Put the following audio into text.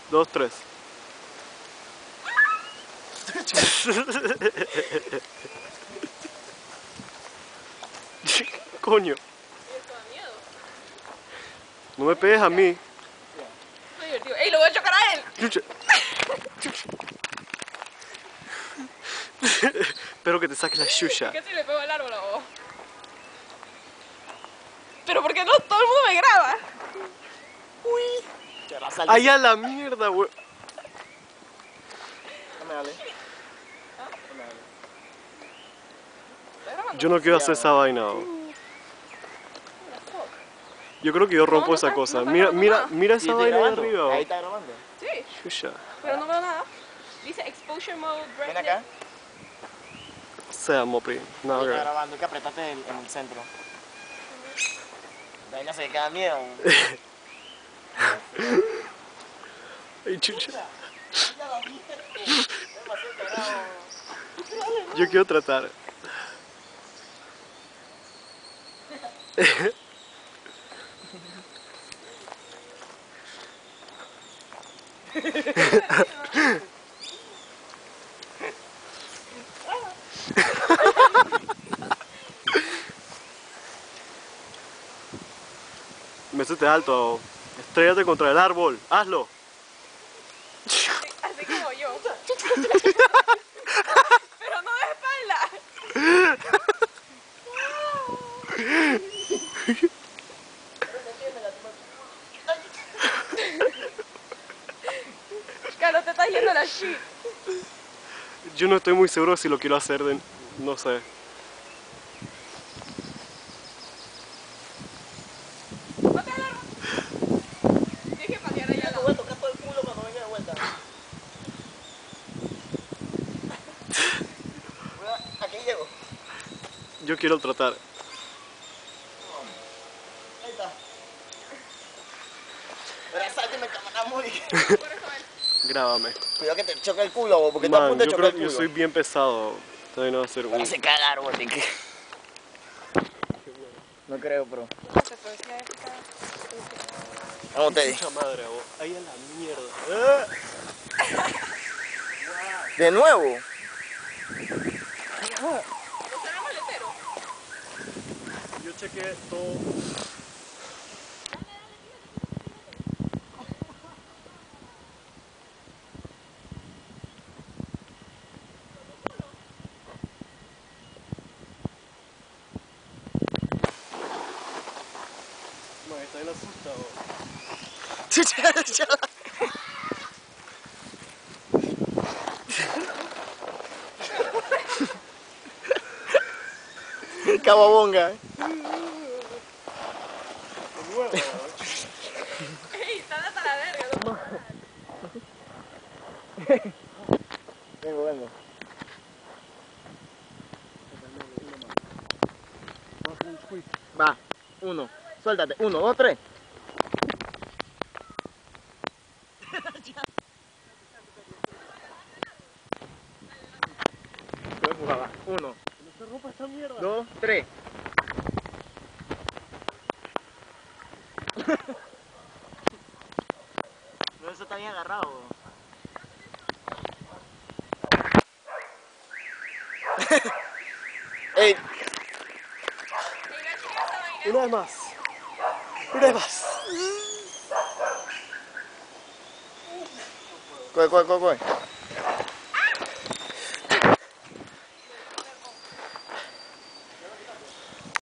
2, 3. Coño. No me pegues a mí. Muy divertido. ¡Ey, lo voy a chocar a él! Espero que te saques la chucha. ¿Qué si le pego al árbol a vos? Pero ¿por qué no todo el mundo me graba? Uy. Ay, a la mierda, güey. No me hable. Yo no quiero hacer esa vaina. Yo creo que yo rompo esa cosa. Mira esa vaina ahí arriba. Ahí está grabando. Sí, Chucha. pero no veo nada. Dice exposure mode, Ven brightness. acá. O sea, mopi. No, Está girl. grabando, que apretaste en el centro. La vaina se queda miedo. Ay, chucha. Yo quiero tratar. Métete alto. Estrellate contra el árbol. Hazlo. Así como yo. Pero no de espalda. Carlos, te estás yendo a la shit. Yo no estoy muy seguro si lo quiero hacer de... No sé. Patea el árbol. Tienes que patear allá al Te voy lado. a tocar todo el culo cuando venga de vuelta. Aquí llego. Yo quiero tratar. Ahí está. Pero sálteme, camarada Muri. Por eso es. Grábame. Cuidado que te choque el culo, vos, porque está a Man, punto de yo chocar creo el que culo. yo soy bien pesado. Todavía no va a ser un... Parece cagar, vos, No creo, pero... Vamos, Teddy. Mucha madre, vos. Ahí a la mierda. De nuevo. ¿Observamos el letero? Yo chequé todo. Man, está bien asustado. Cababonga. De nuevo. Ey, están hasta la verga, ¿no? Vengo. Va, 1. Suéltate. 1, 2, 3. Puedes jugar, va. 1, No se rompa esta mierda. 2, 3. No, eso está bien agarrado, bro. Ey, Ey, la chica esa vaina. Una vez más. Una vez más. coge.